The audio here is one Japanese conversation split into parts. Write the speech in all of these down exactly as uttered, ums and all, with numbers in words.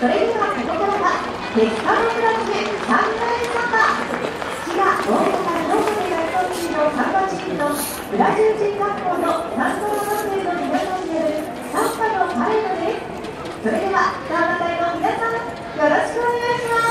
それではここからは鉄火のクラスサンバレサンバ。滋賀大分からロードで活動中のサンバチームとブラジル人学校のサンバマンデーの皆さんによるサンバのパレードです。それではサンバ隊の皆さん、よろしくお願いします。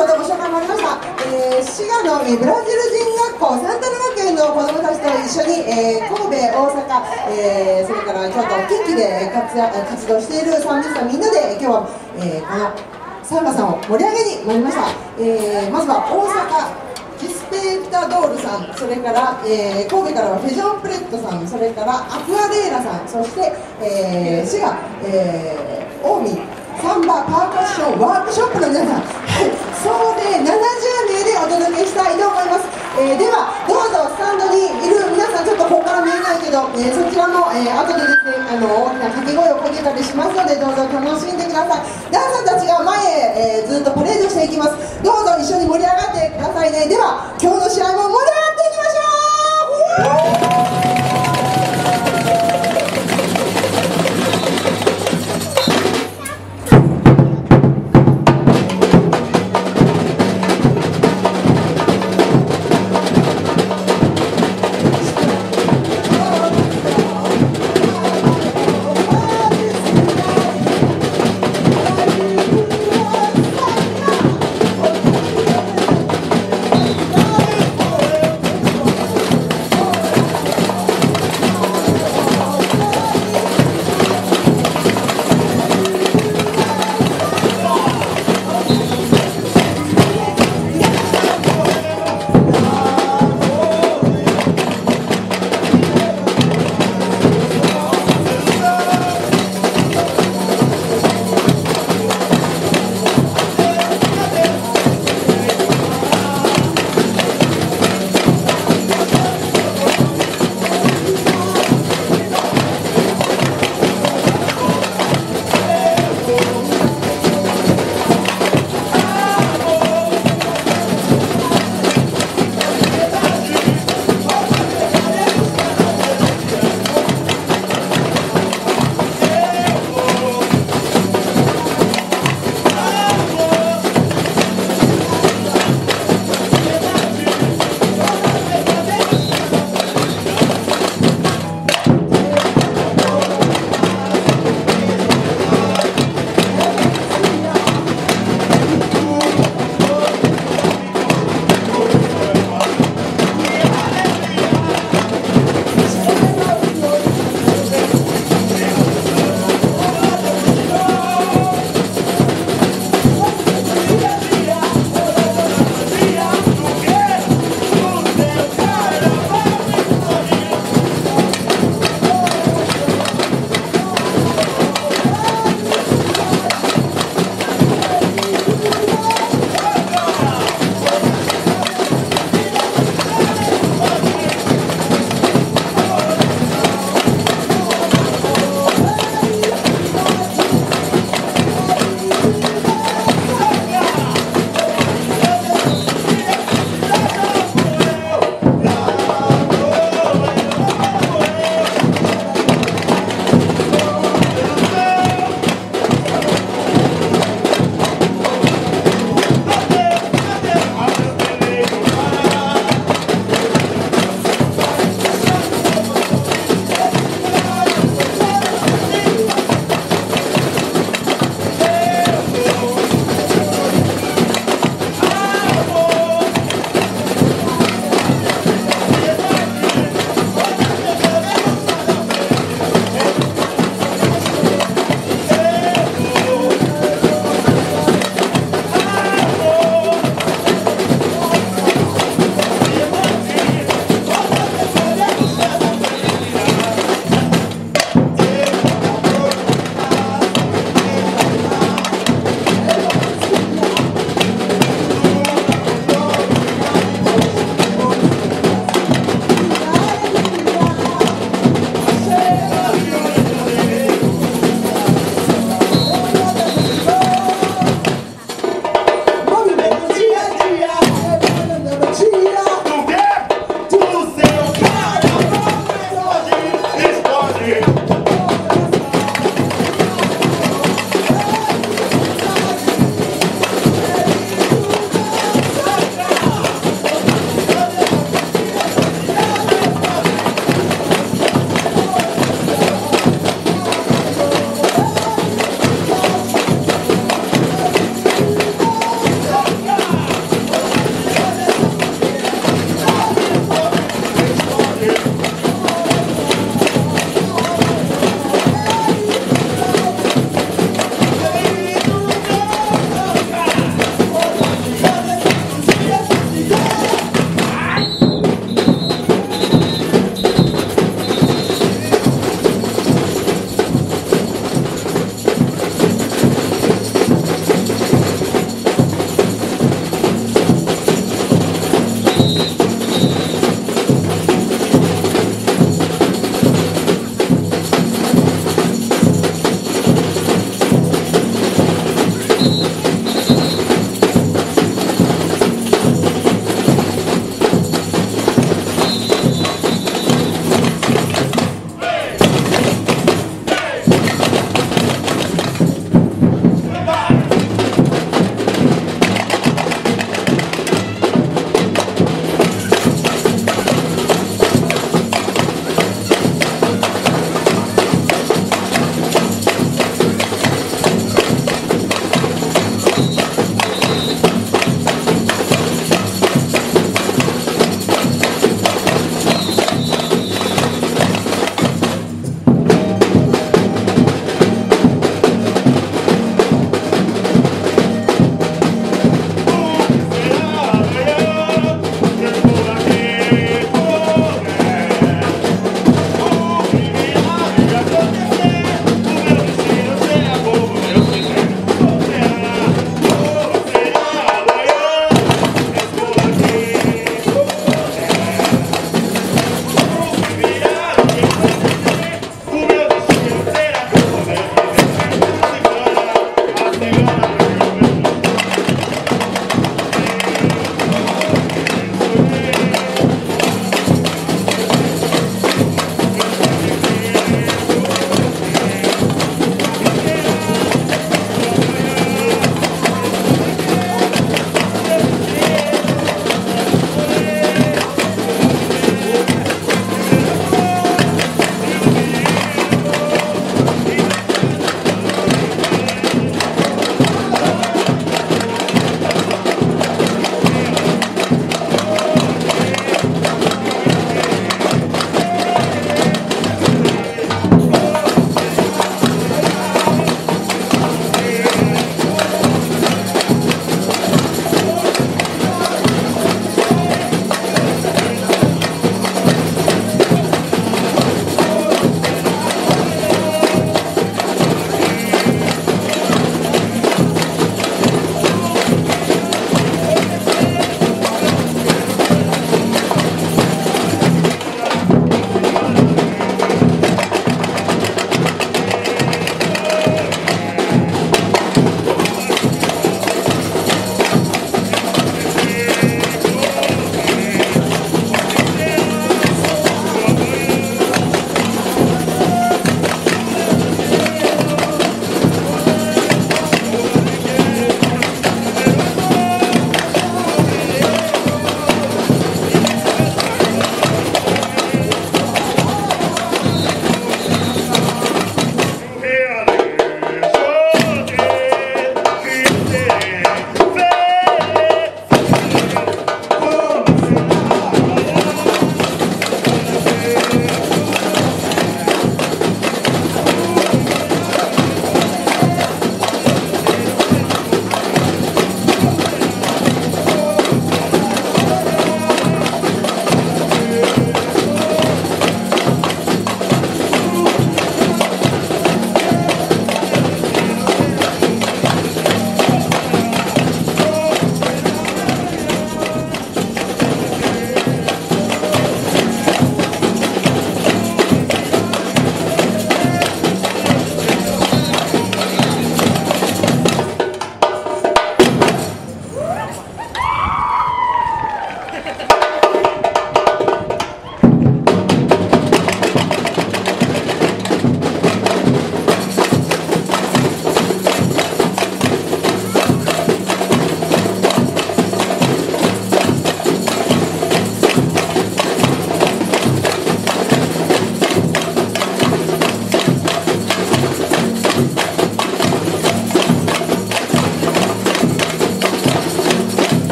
ほどご紹介もありました、えー、滋賀の、えー、ブラジル人学校サンタナ学園の子どもたちと一緒に、えー、神戸、大阪、えー、それから京都、近畿で活活動しているサンミスターみんなで今日は、えー、このサンバさんを盛り上げに参りました、えー、まずは大阪キスペータドールさん、それから、えー、神戸からはフェジョンプレットさん、それからアクアレーラさん、そして、えー、滋賀、えー、近江サンバパーカッションワークショップの皆さん、総勢ななじゅうめいでお届けしたいと思います、えー、ではどうぞスタンドにいる皆さん、ちょっとここから見えないけど、えー、そちらも、えー、後でですね、あの大きな掛け声をかけたりしますので、どうぞ楽しんでください。ダンサーたちが前へ、えー、ずっとパレードしていきます。どうぞ一緒に盛り上がってくださいね。では今日の試合も